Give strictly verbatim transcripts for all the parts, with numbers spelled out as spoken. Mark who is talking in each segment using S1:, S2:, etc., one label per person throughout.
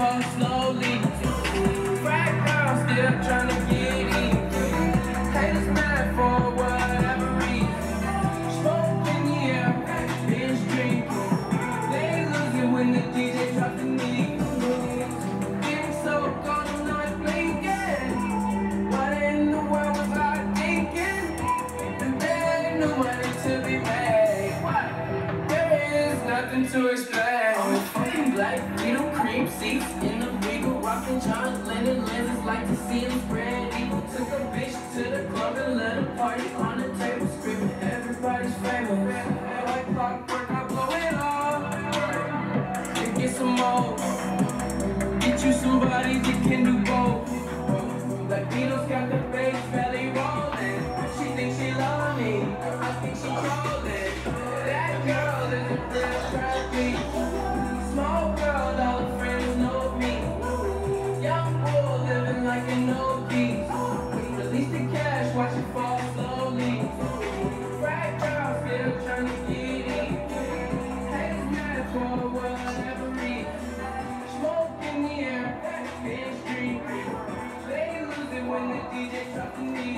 S1: fall slowly. Frat girl still trying to get in. Haters mad for whatever reason. Smoke in the air, binge drinking. They lose it when the D J drops the knee. Getting so cold, I'm not blinking. What in the world was I thinking? And there ain't no money to be made. What? There is nothing to explain. I'm a fucking black Beetle, cream seats in the Regal, rocking John Lennon lenses, like to see him spread eagle. Took a bitch to the club and let a party on the table, screaming everybody's famous. Like clockwork, I blow it off and get some more. Get you somebody that can do both. Like Beatles got the bass belly rolling. She thinks she love me, I think she trolling. That girl is a real tragedy. Small girl, all her friends know me. Young bull living like an old beast. Release the cash, watch it fall slowly. Frat girl still trying to get in. Haters mad for whatever reason. Smoke in the air, binge drinking. They lose it when the D J drops the knee.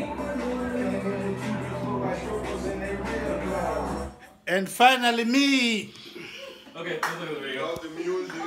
S2: And finally me.
S3: Okay, let's look at the video.